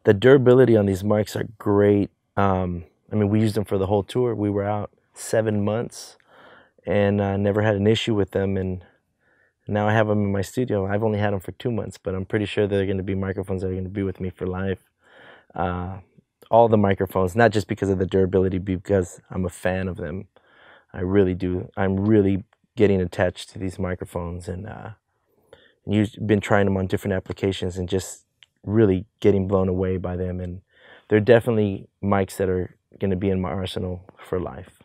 The durability on these mics are great. I mean, we used them for the whole tour. We were out 7 months and never had an issue with them. And now I have them in my studio. I've only had them for 2 months, but I'm pretty sure they're going to be microphones that are going to be with me for life. All the microphones, not just because of the durability, because I'm a fan of them. I really do. I'm really getting attached to these microphones, and you've been trying them on different applications and just really getting blown away by them. And they're definitely mics that are going to be in my arsenal for life.